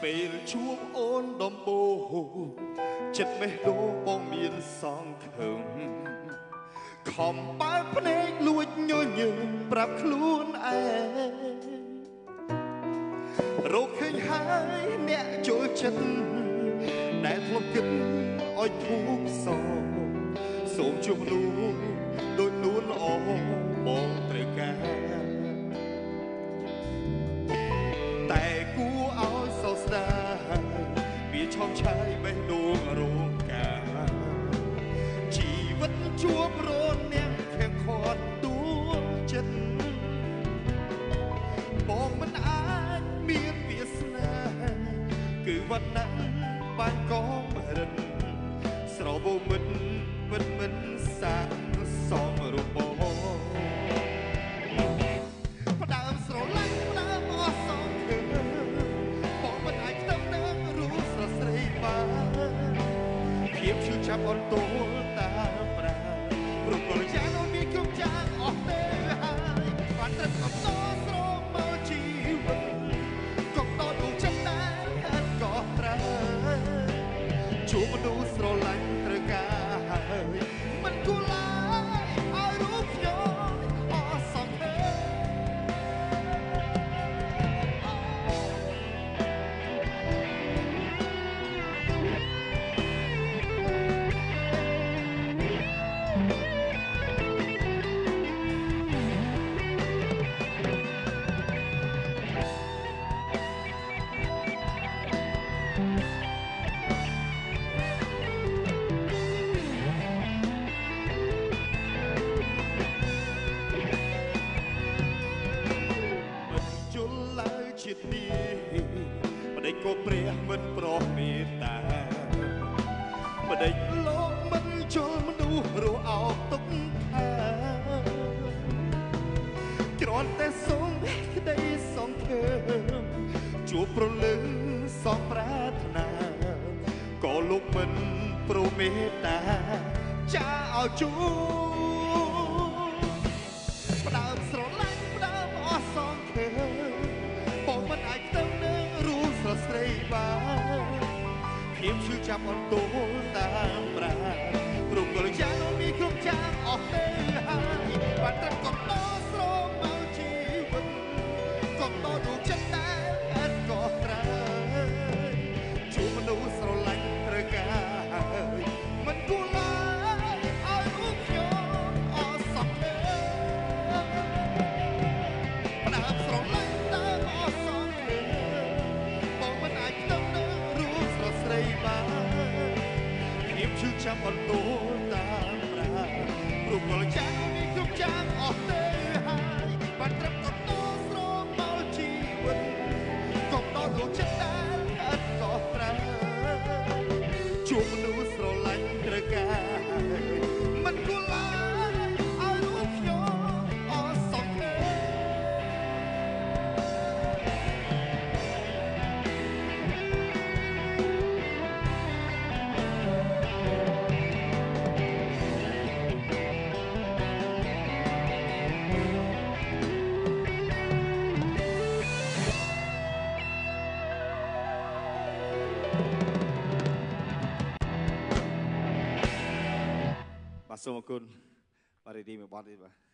ពេលជួបអូនដំបូងចិត្តមេះដូងបងមានសង្ឃឹមខំបើកភ្នែកលួចញញឹមប្រាប់ខ្លួនឯងរកឃើញហើយអ្នកចូលចិត្តដែលធ្លាប់គិតឲ្យធូបសសូមជួបនោះដូចនួនល្អបងត្រូវការតែគួរឲ្យសោកស្ដាយវាឆោមឆាយបេះដូងរងការជីវិតជួបរនាំងខាងខាត់ដួងចិត្តបងមិនអាចមានវាសនាគឺវណ្ណៈបានកងរិនស្រោបមិនពិតមិនសាកសមរូបបងផ្ដើមស្រឡាញ់ផ្ដើមអស់សងគឺបងមិនអាចស្ដាប់នឹងរូបស្រស់ស្រីបានភាពឈឺចាប់អន់ទោលតាមប្រារូបរាងយ៉ាងនោះមានគ្រប់យ៉ាងអស់ទៅហើយបានត្រឹមកំសោស្រមកជីវិតក៏ដល់ដួងចិត្តតែអត់ក៏ត្រូវជួបមនុស្សស្រឡាញ់ត្រូវការហើយមិនគួរឡើយឲ្យរូបខ្ញុំអស់សង្ឃឹមជាតិនេះម្ដេចក៏ព្រះមិនប្រោះមេត្តាម្ដេចលោកមិនជល់មនុស្សរស់អោបទុកថាគ្រាន់តែសូមក្តីសង្ឃឹមជួបប្រលឹងសងប្រាថ្នាក៏លោកមិនប្រមេត្តាចាឲ្យជួផ្ដើមស្រឡាញ់ផ្ដើមអស់សង្ឃឹមបងមិនអាចទៅនឹងរូបស្រស់ស្រីបានភាពឈឺចាប់អន់ទោលតាមប្រារូបរាងយ៉ាងនោះមានគ្រប់យ៉ាងអស់ទៅហើយបានត្រឹមកំដរស្រមកជីវិតកំដរដួងចិត្តតែអត់ក៏ត្រូវជួបមនុស្សស្រឡាញ់ត្រូវការហើយមិនគួរឡើយឲ្យរូបខ្ញុំអស់សង្ឃឹមផ្ដើមស្រឡាញ់ដើមអស់សង្ឃឹមបងមិនអាចទៅនឹងរូបស្រស់ស្រីបានភាពឈឺចាប់អត់ទោលតាមប្រារូបរាងយ៉ាងមានគ្រប់យ៉ាងអស់ទៅហើយបានត្រឹមកំដរស្រមកជីវិតកំដរដួងចិត្តដែលអត់ក៏ត្រូវជួបមនុស្សស្រឡាញ់ត្រូវការមិនគួរឡើយឲ្យរូបខ្ញុំអស់សង្ឃឹមបាទសូមអរគុណបាទរីឌីមួយបទនេះបាទ